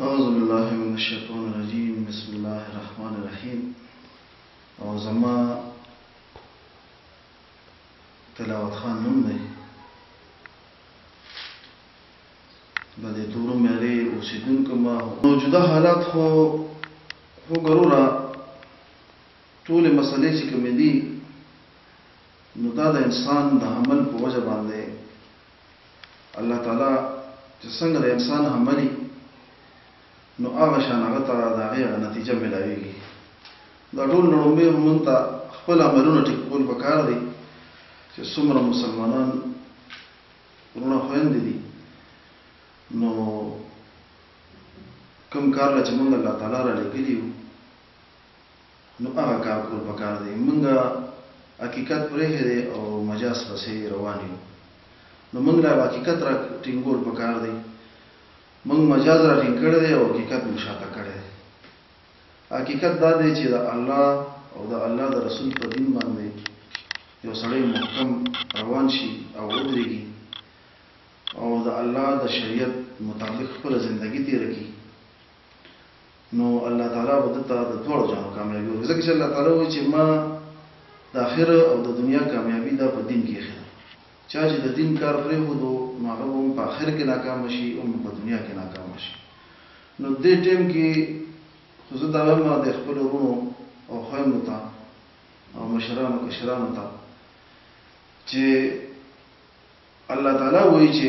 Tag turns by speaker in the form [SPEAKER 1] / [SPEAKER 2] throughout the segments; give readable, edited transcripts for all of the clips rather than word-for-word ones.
[SPEAKER 1] أعوذ بالله من الشيطان الرجيم بسم الله الرحمن الرحيم او زما تلاوت خان نوم دی د دې تورو مېلې اوسیدونکو ما موجوده حالات خو ضروره ټولې مسلې چې کومې دي نو دا د انسان د عمل په وجه باندې الله تعالی چې څنګه د انسان عملي نو هغه شان هغه ته د هغې نتیجه میلاویږي دا ټول لومړی موږ ته خپل عملونه ټیک کول پکار دي چې څومره مسلمانان وروڼه خویندې دي نو کوم کار له چې موږ الله تعالی را لیکلي یو نو هغه کار کول پکار دی موږ حقیقت پرېښی او مجاز پسې روان یو نو موږ له حقیقت را ټینګول پکار دی موږ مجاز را ټینګ کړی دی او حقیقت موږ شاته کړی دی حقیقت دا دی چې د الله او د الله د رسول په دین باندې یو سړی محکم روان شي او ودرېږي او د الله د شریعت مطابق خپله زندگی تېره کړي نو الله تعالی به ده ته د دواړو جانو کامیابي ورکړي ځکه چې الله تعالی وایي چې ما د آخره او د دنیا کامیابي دا په دین کې ایښې ده چا چې د دین کار پرېښودو نو هغه به هم په آخر کې ناکامه شي هم په دنیا کې ناکامه شي نو دې ټیم کې خو زه دا وایم د خپلو وروڼو او خویندو ته او مشرانو کشرانو ته چې الله تعالی وایي چې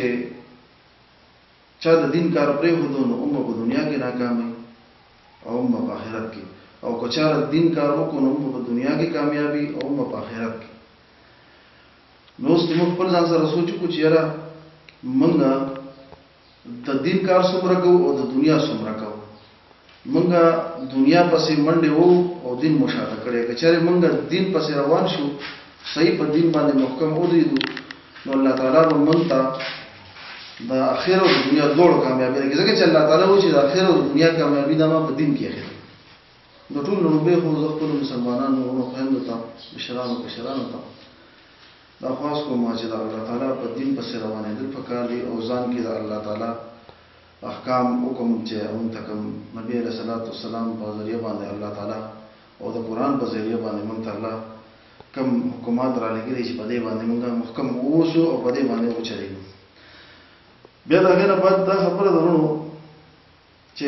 [SPEAKER 1] چا د دین کار پرېښودو نو هم په دنیا کې ناکامه او هم په آخرت کې او که چا دین کار وکړو نو هم په دنیا کې کامیابي او هم په آخرت کې نو اوس موږ خپل ځان سره سوچ وکړو چې یاره موږ د دین کار څومره کوو او د دنیا څومره کوو موږ دنیا پسې منډې وو او دین مو شاته کړی که چېرې موږ دین پسې روان شو صحیح په دین باندې محکم ودرېدو نو الله تعالی به موږ ته د آخر او د دنیا دواړو کامیابي راکړي ځکه چې الله تعالی وایي چې د آخر او د دنیا کامیابي دا ما په دین کې ایښې ده د ټول لومړی خو زه خپلو مسلمانانو وروڼو خویندو ته مشرانو کشرانو ته دا خواست کوم چې د الله تعالی په دین پسې روانېدل پکار دي او ځان کې د الله تعالی احکام حکم چې موږ ته کوم نبي علیه صلات وسلام په ذریعه باندې الله تعالی او د قرآن په ذریعه باندې موږ ته الله کوم حکومات را لګېدي چې په دې باندې موږ محکم واوسو او په دې باندې وچلېږو بیا د هغې نه بعد دا خبره ده وروڼو چې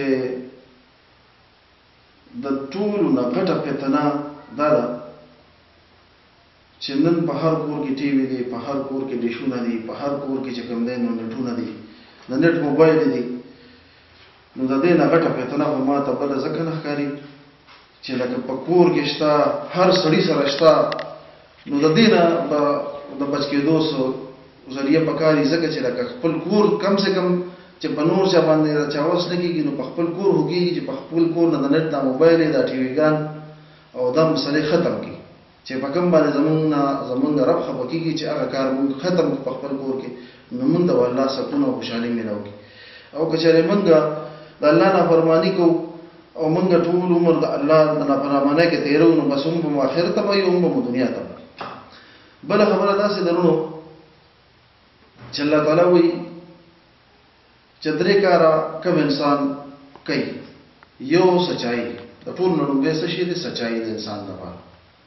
[SPEAKER 1] د ټولو نه غټه فتنه دا ده چې نن په هر کور کې ټي وي دی په هر کور کې ډیشونه دي په هر کور کې چې کوم دی نو نټونه دي د نټ موبایل دي نو د دې نه غټه فتنه خو ما ته بله ځکه نه ښکاري چې لکه په کور کې شته هر سړي سره شته نو د دې نه به د بچ کېدو ذریعه پکار وي ځکه چې لکه خپل کور کم سے کم چې په نور چا باندې چا وس نه کېږي نو په خپل کور هوکېږي چې په خپل کور نه د نټ دا موبایل دا ټي ویګان او دا مسلې ختم کړي چې په کوم باندې زمونږ رب خفه کېږي چې هغه کار مونږ ختم په خپل کور کې نو مونږ ته الله سکون او خوشحالي میلاو کړي او که چېرې مونږ د الله نافرماني کوو او مونږ ټول عمر د الله د نافرمانۍ کې تېرو نو بس هم به مو آخرت ته وایو هم به مو دنیا ته وایو بله خبره داسې ده وروڼو چې الله تعالی وایي چې درې کاره کوم انسان کوي یو سچایي د ټول نه لومړی څه شی دی سچایي د انسان لپاره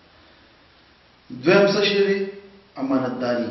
[SPEAKER 1] دویم څه شی دی امانتداري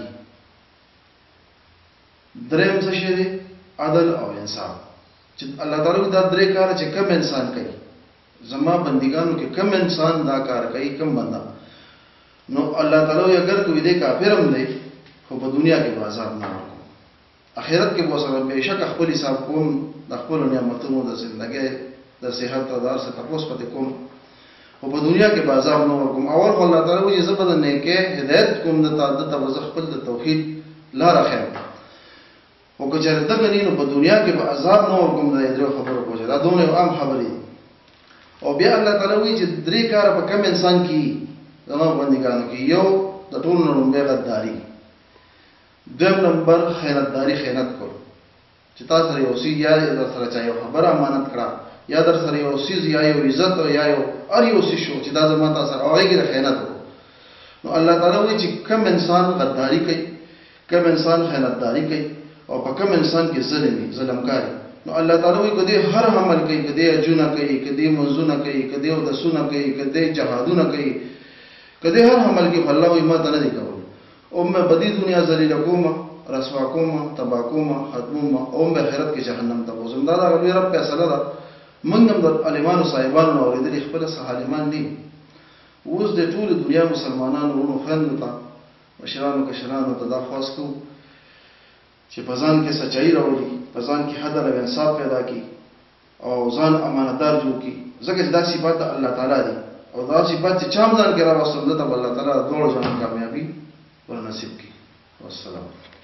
[SPEAKER 1] دریم څه شی دی عدل او انصاف چې الله تعالی دا درې کاره چې کوم انسان کوي زما بندګانو کې کوم انسان دا کار کوي کوم بنده نو الله تعالی اگر کوئی دې کافر هم دی خو په دنیا کې به عذاب نه ورکوم آخرت کې به سره بېشک خپل حساب کوم د خپلو نعمتونو د زندګۍ د صحت د هر څه تپوس پتې کوم خو په دنیا کې به عذاب نه ورکوم اول خو الله تعالی وایي زه به د نیکۍ هدایت کوم ده ته به زه خپل د توحید لاره ښیم خو که چېرې دغه نه نو په دنیا کې به عذاب نه ورکوم د دې خبرو په وجه دا دومره عام خبرې دي او بیا الله تعالی وایي چې درې کاره په کم انسان کې زما بندګانو کې یو د ټولو نه لومړی غداري دویم نمبر خیانتداري خیانت کول چې تا سره یو څیز یا در سره چا یو خبره امانت کړه یا در سره یو څیز یا یو عزت یا یو هر یو څیز شو چې دا زما تا سره هغې کې خیانت وکړو نو الله تعالی وایي چې کم انسان غداري کوي کم انسان خیانتداري کوي او په کم انسان کې ظلم کاری نو الله تعالی وایي کدی هر عمل کوي، کدی اجونه کوي، کدی منځونه کوي، کدی ودسونه کوي، کدی جهادونه کوي، کدی هر عمل کې الله وایي ما ته نه دی کول. او مې بدی دنیا ذلیل کوم، رسوا کوم، تبا کوم، ختموم، او مې آخرت کې جهنم ته بوزم. دا د رب فیصله ده. موږ هم د عالمانو صاحبانو اورېدلي خپل عالمان دي. اوس د ټول دنیا مسلمانانو ورونو خویندو ته مشرانو کشرانو ته دا خواست کوو چې په ځان کې سچایي راولي، په ځان کې عدل او انصاف پیدا کړي او ځان امانتدار جوړ کړي، ځکه چې دا صفات د الله تعالی دي او دا صفات چې چا هم ځان کې راوستل ده ته به الله تعالی دواړو ځانو کامیابي ورنصیب کړي. والسلام.